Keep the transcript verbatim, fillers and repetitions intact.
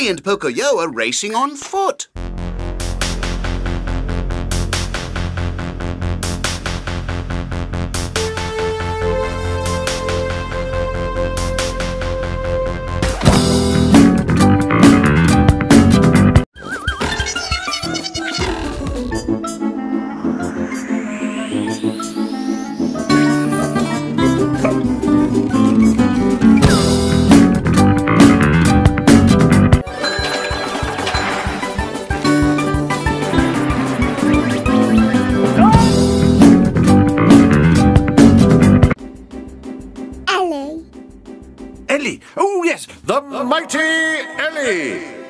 Ellie and Pocoyo are racing on foot. Ellie! Oh, yes, the mighty Ellie!